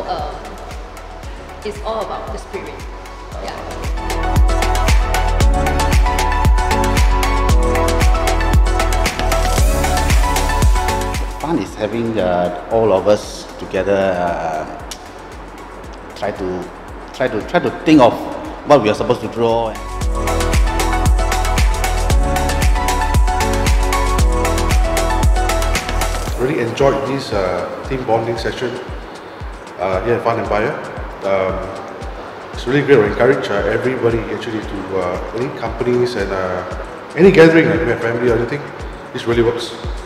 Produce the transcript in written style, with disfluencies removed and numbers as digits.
it's all about the spirit. Yeah. Fun is having all of us together. Try to think of what we are supposed to draw. Really enjoyed this team bonding session here at FunEmpire. It's really great to encourage everybody actually to any companies and any gathering like my family or anything. This really works.